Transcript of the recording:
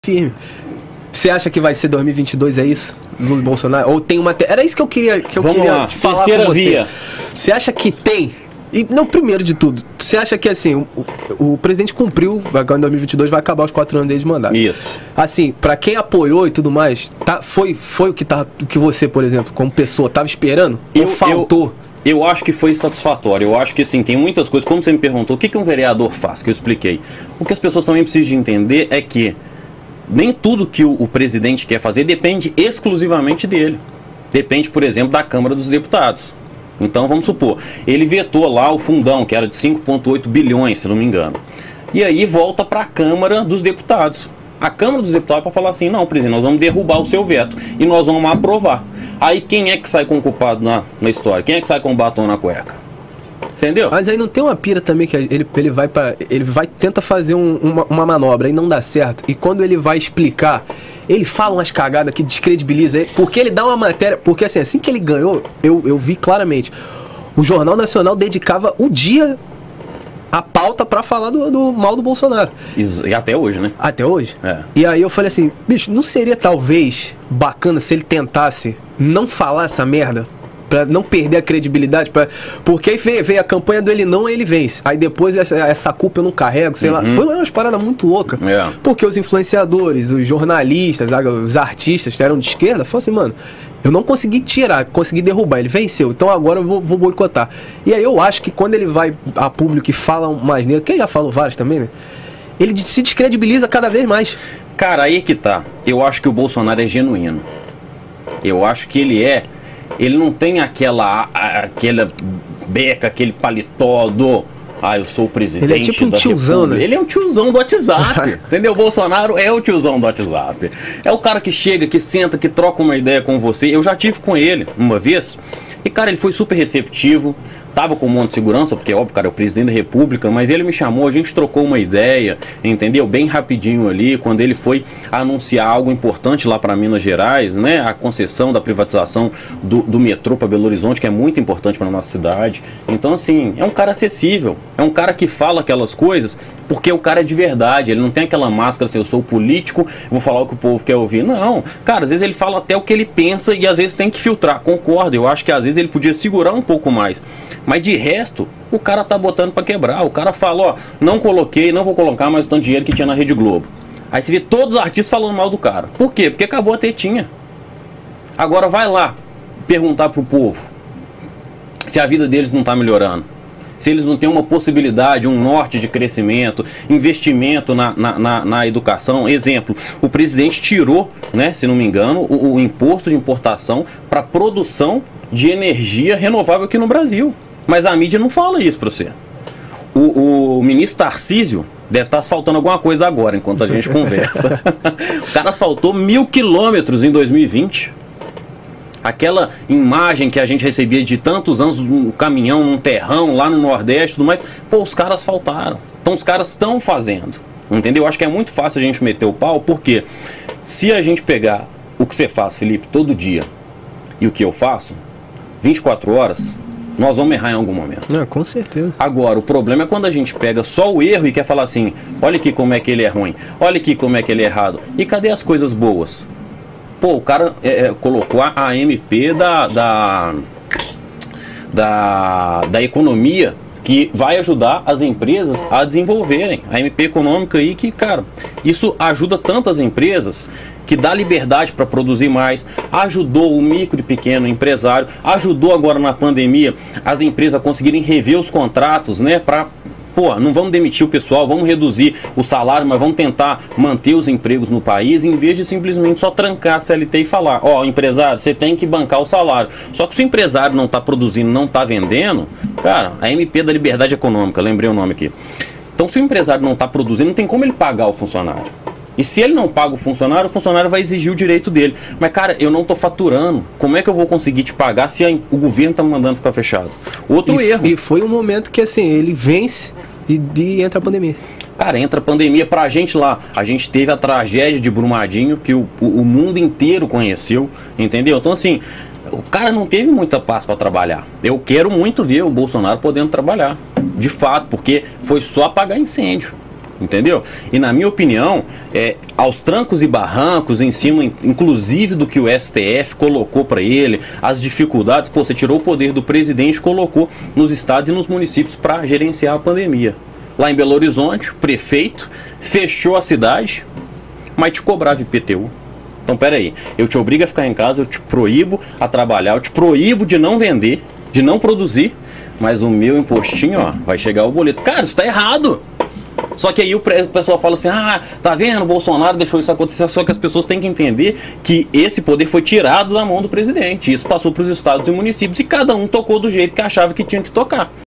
firme. Você acha que vai ser 2022, é isso? Lula e Bolsonaro? Ou tem uma... Era isso que eu queria, falar terceira com você. via. Você acha que tem? E não, primeiro de tudo, você acha que assim, o presidente cumpriu, agora em 2022 vai acabar os 4 anos dele de mandato. Isso. Assim, pra quem apoiou e tudo mais, foi o que você, por exemplo, como pessoa, tava esperando? Ou faltou? Eu acho que foi satisfatório. Eu acho que assim, tem muitas coisas. Como você me perguntou, o que um vereador faz, que eu expliquei. O que as pessoas também precisam de entender é que nem tudo que o presidente quer fazer depende exclusivamente dele. Depende, por exemplo, da Câmara dos Deputados. Então, vamos supor, ele vetou lá o fundão, que era de 5,8 bilhões, se não me engano. E aí volta para a Câmara dos Deputados. A Câmara dos Deputados para falar assim, não, presidente, nós vamos derrubar o seu veto e nós vamos aprovar. Aí quem é que sai com o culpado na história? Quem é que sai com o batom na cueca? Entendeu? Mas aí não tem uma pira também que ele vai tenta fazer uma manobra e não dá certo. E quando ele vai explicar, ele fala umas cagadas que descredibiliza ele, porque ele dá uma matéria, porque assim que ele ganhou, eu vi claramente, o Jornal Nacional dedicava o dia a pauta pra falar do mal do Bolsonaro. E até hoje, né? Até hoje. É. E aí eu falei assim, bicho, não seria talvez bacana se ele tentasse não falar essa merda? Pra não perder a credibilidade, porque aí veio a campanha do ele não, ele vence. Aí depois essa culpa eu não carrego, sei lá. Foi umas paradas muito loucas. É. Porque os influenciadores, os jornalistas, os artistas que eram de esquerda, falaram assim, mano, eu não consegui tirar, consegui derrubar, ele venceu, então agora eu vou boicotar. E aí eu acho que quando ele vai a público e fala mais nele, que ele já falou vários também, né? Ele se descredibiliza cada vez mais. Cara, aí que tá. Eu acho que o Bolsonaro é genuíno. Eu acho que ele não tem aquela beca, aquele paletó do... eu sou o presidente. Ele é tipo um tiozão, né? Ele é um tiozão do WhatsApp, entendeu? O Bolsonaro é o tiozão do WhatsApp. É o cara que chega, que senta, que troca uma ideia com você. Eu já tive com ele uma vez. E, cara, ele foi super receptivo. Tava com um monte de segurança, porque, óbvio, cara, é o presidente da República, mas ele me chamou, a gente trocou uma ideia, entendeu? Bem rapidinho ali, quando ele foi anunciar algo importante lá para Minas Gerais, né? A concessão da privatização do metrô para Belo Horizonte, que é muito importante para nossa cidade. Então, assim, é um cara acessível, é um cara que fala aquelas coisas porque o cara é de verdade, ele não tem aquela máscara assim, eu sou político, vou falar o que o povo quer ouvir. Não, cara, às vezes ele fala até o que ele pensa e às vezes tem que filtrar, concordo, eu acho que às vezes ele podia segurar um pouco mais. Mas de resto, o cara tá botando pra quebrar. O cara fala, não coloquei, não vou colocar mais o tanto de dinheiro que tinha na Rede Globo. Aí você vê todos os artistas falando mal do cara. Por quê? Porque acabou a tetinha. Agora vai lá perguntar pro povo se a vida deles não tá melhorando. Se eles não têm uma possibilidade, um norte de crescimento, investimento na educação. Exemplo, o presidente tirou, né, se não me engano, o imposto de importação para produção de energia renovável aqui no Brasil. Mas a mídia não fala isso para você. O ministro Tarcísio deve estar asfaltando alguma coisa agora, enquanto a gente conversa. O cara asfaltou 1.000 quilômetros em 2020. Aquela imagem que a gente recebia de tantos anos, um caminhão, um terrão lá no Nordeste e tudo mais, os caras asfaltaram. Então os caras estão fazendo, entendeu? Acho que é muito fácil a gente meter o pau, porque se a gente pegar o que você faz, Felipe, todo dia, e o que eu faço, 24 horas, nós vamos errar em algum momento. Com certeza. Agora, o problema é quando a gente pega só o erro e quer falar assim, olha aqui como é que ele é ruim, olha aqui como é que ele é errado. E cadê as coisas boas? Pô, o cara colocou a MP da economia, que vai ajudar as empresas a desenvolverem. A MP econômica aí que, cara, isso ajuda tantas empresas, que dá liberdade para produzir mais, ajudou o micro e pequeno empresário, ajudou agora na pandemia as empresas a conseguirem rever os contratos, né, para... não vamos demitir o pessoal, vamos reduzir o salário, mas vamos tentar manter os empregos no país, em vez de simplesmente só trancar a CLT e falar, empresário, você tem que bancar o salário. Só que se o empresário não está produzindo, não está vendendo, cara, a MP da Liberdade Econômica, lembrei o nome aqui. Então, se o empresário não está produzindo, não tem como ele pagar o funcionário. E se ele não paga o funcionário vai exigir o direito dele. Mas, cara, eu não estou faturando. Como é que eu vou conseguir te pagar se o governo está me mandando ficar fechado? Outro erro. E foi um momento que, assim, ele vence e entra a pandemia. Cara, entra a pandemia pra gente lá. A gente teve a tragédia de Brumadinho, que o mundo inteiro conheceu, entendeu? Então, assim, o cara não teve muita paz para trabalhar. Eu quero muito ver o Bolsonaro podendo trabalhar, de fato, porque foi só apagar incêndio. Entendeu? E na minha opinião, aos trancos e barrancos, em cima, inclusive do que o STF colocou para ele, as dificuldades, pô, você tirou o poder do presidente e colocou nos estados e nos municípios para gerenciar a pandemia. Lá em Belo Horizonte, o prefeito fechou a cidade, mas te cobrava IPTU. Então, peraí, eu te obrigo a ficar em casa, eu te proíbo a trabalhar, eu te proíbo de não vender, de não produzir, mas o meu impostinho, ó, vai chegar o boleto. Cara, isso tá errado! Só que aí o pessoal fala assim, ah, tá vendo, o Bolsonaro deixou isso acontecer, só que as pessoas têm que entender que esse poder foi tirado da mão do presidente, isso passou para os estados e municípios e cada um tocou do jeito que achava que tinha que tocar.